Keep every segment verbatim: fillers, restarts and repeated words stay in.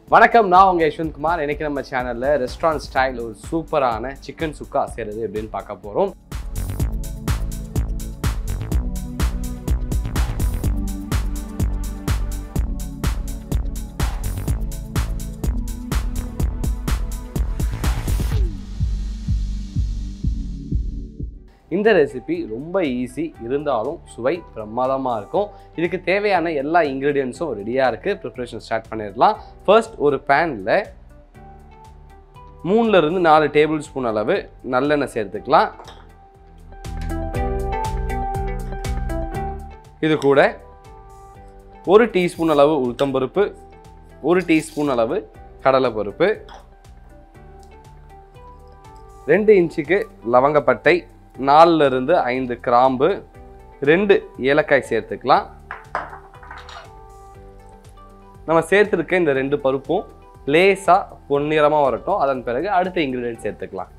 வணக்கம், நான் உங்க Yeshwanth Kumar. இன்னைக்கு நம்ம சேனல்ல ரெஸ்டாரண்ட் ஸ்டைல் ஒரு சூப்பரான சிக்கன் சுக்கா செய்யறது எப்படின்னு பார்க்க போறோம். இந்த ரெசிபி ரொம்ப ஈஸி, இருந்தாலும் சுவை பிரமாதமாக இருக்கும். இதுக்கு தேவையான எல்லா இன்க்ரீடியன்ஸும் ரெடியாக இருக்குது. ப்ரிப்ரேஷன் ஸ்டார்ட் பண்ணிடலாம். ஃபர்ஸ்ட் ஒரு பேனில் மூணுலேருந்து நாலு டேபிள் ஸ்பூன் அளவு நல்லெண்ணெய் சேர்த்துக்கலாம். இது கூட ஒரு டீஸ்பூன் அளவு உளுத்தம்பருப்பு, ஒரு டீஸ்பூன் அளவு கடலைப்பருப்பு, ரெண்டு இன்ச்சுக்கு லவங்கப்பட்டை, நாலுல இருந்து ஐந்து கிராம்பு, ரெண்டு ஏலக்காய் சேர்த்துக்கலாம். நம்ம சேர்த்துருக்க இந்த ரெண்டு பருப்பும் லேசா பொன்னிறமாக வரட்டும். அதன் பிறகு அடுத்த இன்கிரீடியன்ட் சேர்த்துக்கலாம்.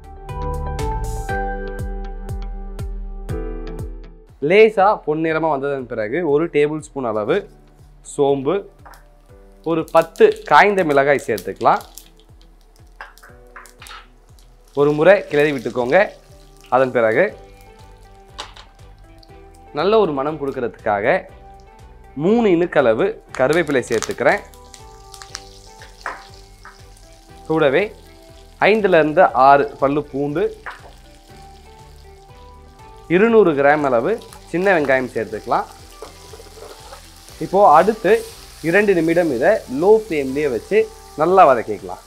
லேசா பொன்னிறமாக வந்ததன் பிறகு ஒரு டேபிள் ஸ்பூன் அளவு சோம்பு, ஒரு பத்து காய்ந்த மிளகாய் சேர்த்துக்கலாம். ஒரு முறை கிளறி விட்டுக்கோங்க. அதன் பிறகு நல்ல ஒரு மனம் கொடுக்கறதுக்காக மூணு இனுக்களவு கருவேப்பிலை சேர்த்துக்கிறேன். கூடவே ஐந்துல இருந்து ஆறு பல்லு பூண்டு, இருநூறு கிராம் அளவு சின்ன வெங்காயம் சேர்த்துக்கலாம். இப்போ அடுத்து இரண்டு நிமிடம் இதை லோ ஃப்ளேம்லேயே வச்சு நல்லா வதக்கிக்கலாம்.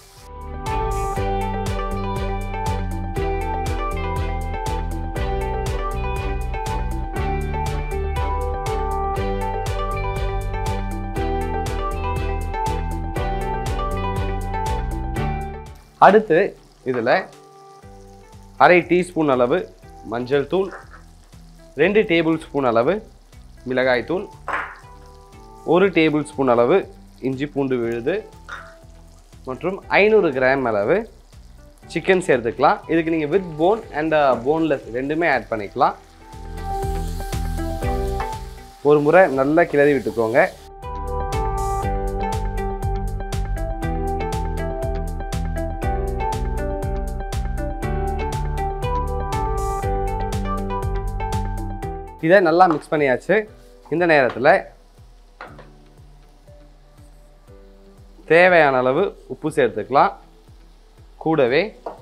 அடுத்து இதில் அரை டீஸ்பூன் அளவு மஞ்சள் தூள், ரெண்டு டேபிள் ஸ்பூன் அளவு மிளகாய் தூள், ஒரு டேபிள் ஸ்பூன் அளவு இஞ்சி பூண்டு விழுது மற்றும் ஐநூறு கிராம் அளவு சிக்கன் சேர்த்துக்கலாம். இதுக்கு நீங்கள் வித் போன் அண்ட் போன்லெஸ் ரெண்டுமே ஆட் பண்ணிக்கலாம். ஒரு முறை நல்லா கிளறி விட்டுக்கோங்க. இதை நல்லா மிக்ஸ் பண்ணியாச்சு. இந்த நேரத்தில் தேவையான அளவு உப்பு சேர்த்துக்கலாம். கூடவே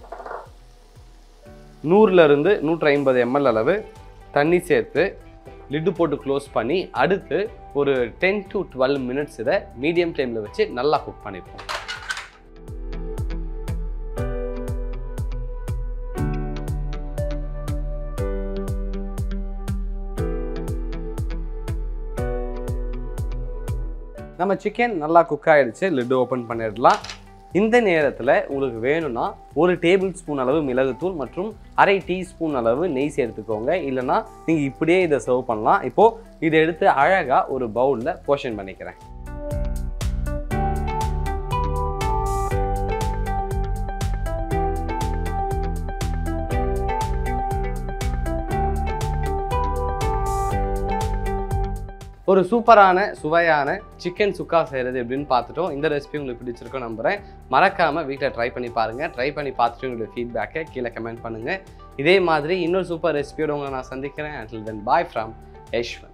நூறுல இருந்து நூற்றி ஐம்பது எம்எல் அளவு தண்ணி சேர்த்து லிட்டு போட்டு க்ளோஸ் பண்ணி அடுத்து ஒரு டென் டு டுவெல் மினிட்ஸ் இதை மீடியம் ஃப்ளேமில் வச்சு நல்லா குக் பண்ணிப்போம். நம்ம சிக்கன் நல்லா குக் ஆகிடுச்சு. லிட்டு ஓப்பன் பண்ணிடலாம். இந்த நேரத்தில் உங்களுக்கு வேணும்னா ஒரு டேபிள் ஸ்பூன் அளவு மிளகுத்தூள் மற்றும் அரை டீஸ்பூன் அளவு நெய் சேர்த்துக்கோங்க. இல்லைனா நீங்கள் இப்படியே இதை சர்வ் பண்ணலாம். இப்போது இதை எடுத்து அழகாக ஒரு பவுலில் போர்ஷன் பண்ணிக்கிறேன். ஒரு சூப்பரான சுவையான சிக்கன் சுக்கா செய்கிறது எப்படின்னு பார்த்துட்டோம். இந்த ரெசிபி உங்களுக்கு பிடிச்சிருக்கோம் நம்புகிறேன். மறக்காமல் வீட்டில் ட்ரை பண்ணி பாருங்கள். ட்ரை பண்ணி பார்த்துட்டு உங்களுடைய ஃபீட்பேக்கை கீழே கமெண்ட் பண்ணுங்கள். இதே மாதிரி இன்னொரு சூப்பர் ரெசிபியோட உங்களை நான் சந்திக்கிறேன். until then, bye from Yeshwanth.